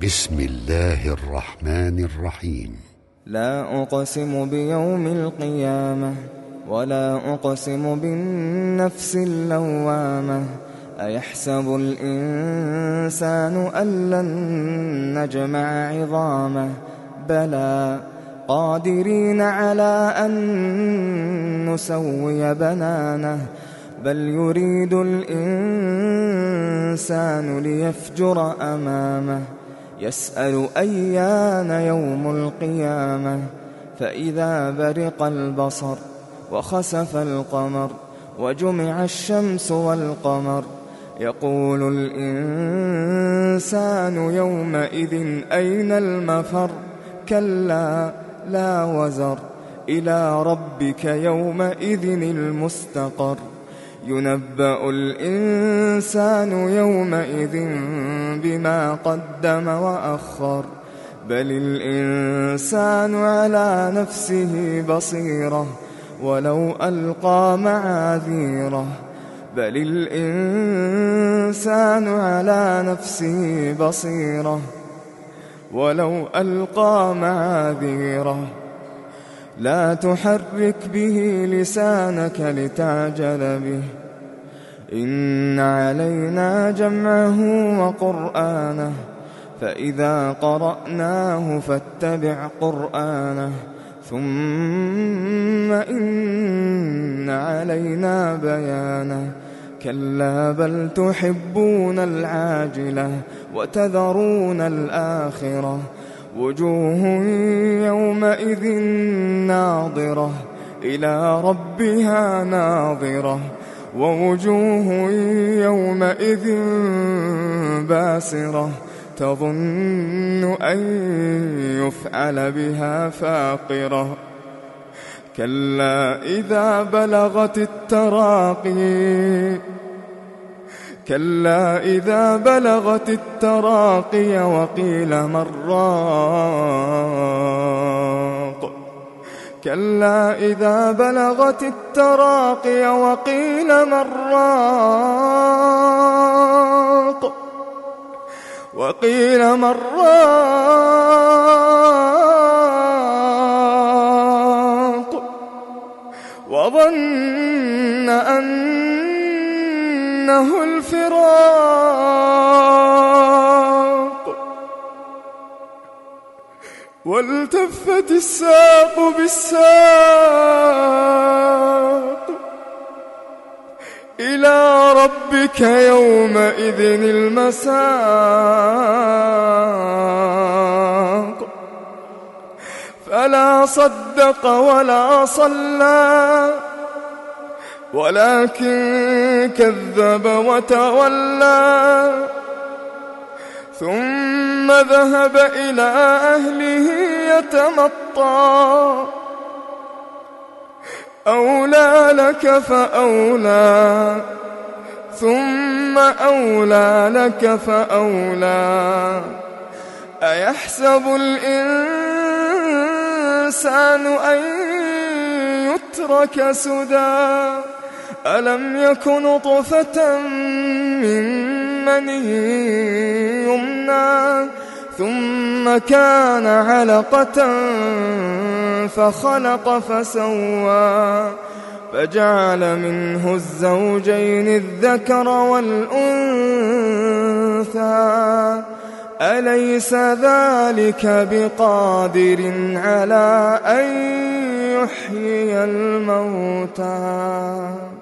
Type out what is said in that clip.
بسم الله الرحمن الرحيم. لا أقسم بيوم القيامة ولا أقسم بالنفس اللوامة. أيحسب الإنسان أن لن نجمع عظامه بلى قادرين على أن نسوي بنانه بل يريد الإنسان ليفجر أمامه يسأل أيان يوم القيامة فإذا برق البصر وخسف القمر وجمع الشمس والقمر يقول الإنسان يومئذ أين المفر كلا لا وزر إلى ربك يومئذ المستقر ينبأ الإنسان يومئذ بما قدم وأخر بل الإنسان على نفسه بصيرة ولو ألقى معاذيره بل الإنسان على نفسه بصيرة ولو ألقى معاذيره لا تحرك به لسانك لتعجل به إن علينا جمعه وقرآنه فإذا قرأناه فاتبع قرآنه ثم إن علينا بيانه كلا بل تحبون العاجلة وتذرون الآخرة وجوه يومئذ ناظرة إلى ربها ناظرة ووجوه يومئذ باسرة تظن أن يفعل بها فاقرة كلا إذا بلغت التراقي وقيل من راق كلا إذا بلغت التراقي وقيل من راق وظن أنه الفراق والتفت الساق بالساق إلى ربك يومئذ المساق فلا صدق ولا صلى ولكن كذب وتولى ثم ذهب إلى أهله يتمطى أولى لك فأولى ثم أولى لك فأولى أيحسب الإنسان أن يترك سدى ألم يك نطفة من مني يمنى ثم كان علقة فخلق فسوى فجعل منه الزوجين الذكر والأنثى أليس ذلك بقادر على أن يحيي الموتى